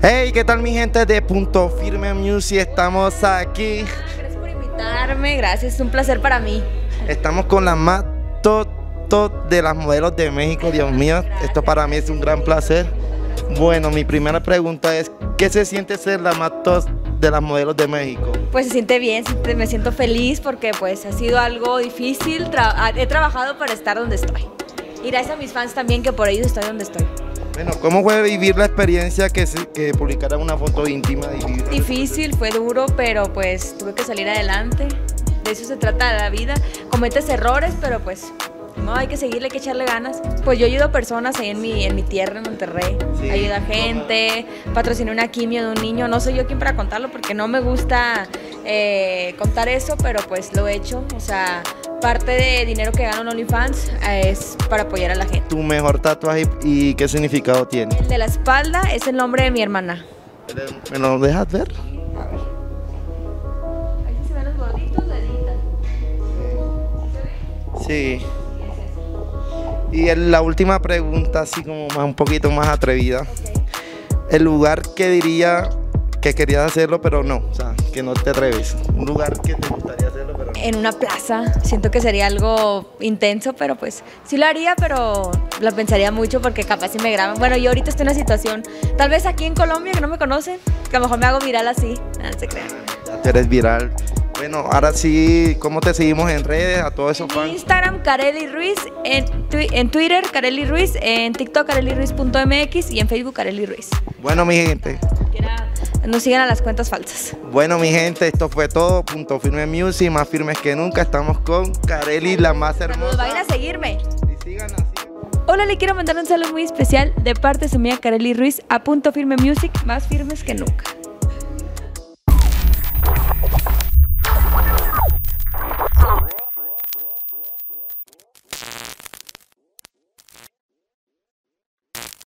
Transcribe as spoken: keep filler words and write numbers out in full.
Hey, ¿qué tal mi gente de Punto Firme Music? Estamos aquí. Gracias por invitarme, gracias, es un placer para mí. Estamos con las más top, top de las modelos de México, Dios mío, esto para mí es un gran placer. Bueno, mi primera pregunta es, ¿qué se siente ser la más top de las modelos de México? Pues se siente bien, me siento feliz porque pues ha sido algo difícil, tra he trabajado para estar donde estoy. Y gracias a mis fans también que por ellos estoy donde estoy. Bueno, ¿cómo fue vivir la experiencia que, se, que publicara una foto íntima? Difícil, fue duro, pero pues tuve que salir adelante. De eso se trata la vida. Cometes errores, pero pues no, hay que seguirle, hay que echarle ganas. Pues yo ayudo a personas ahí en mi, en mi tierra, en Monterrey. Sí, ayudo a gente, patrociné una quimio de un niño. No soy yo quien para contarlo porque no me gusta eh, contar eso, pero pues lo he hecho. O sea, parte de dinero que gano en OnlyFans eh, es para apoyar a la gente. ¿Tu mejor tatuaje y qué significado tiene? El de la espalda es el nombre de mi hermana. ¿Me lo dejas ver? A ver. Ahí se ven los gorditos de Edita. ¿Se ve? Sí. Y la última pregunta, así como más, un poquito más atrevida. Okay. El lugar que diría que querías hacerlo, pero no, o sea, que no te atreves. Un lugar que te gustaría hacerlo, pero no. En una plaza, siento que sería algo intenso, pero pues sí lo haría, pero lo pensaría mucho porque capaz si me graban. Bueno, yo ahorita estoy en una situación, tal vez aquí en Colombia, que no me conocen, que a lo mejor me hago viral así, no se crean. Ya tú eres viral. Bueno, ahora sí, ¿cómo te seguimos en redes a todos esos fans? En Instagram, Karely Ruiz, en, twi en Twitter, Karely Ruiz, en TikTok, karely ruiz punto m x y en Facebook, Karely Ruiz. Bueno, mi gente. No sigan a las cuentas falsas. Bueno, mi gente, esto fue todo. Punto Firme Music, más firmes que nunca. Estamos con Karely, la más hermosa. Vayan a seguirme. Y sigan así. Hola, le quiero mandar un saludo muy especial de parte de su amiga Karely Ruiz a Punto Firme Music, más firmes que nunca.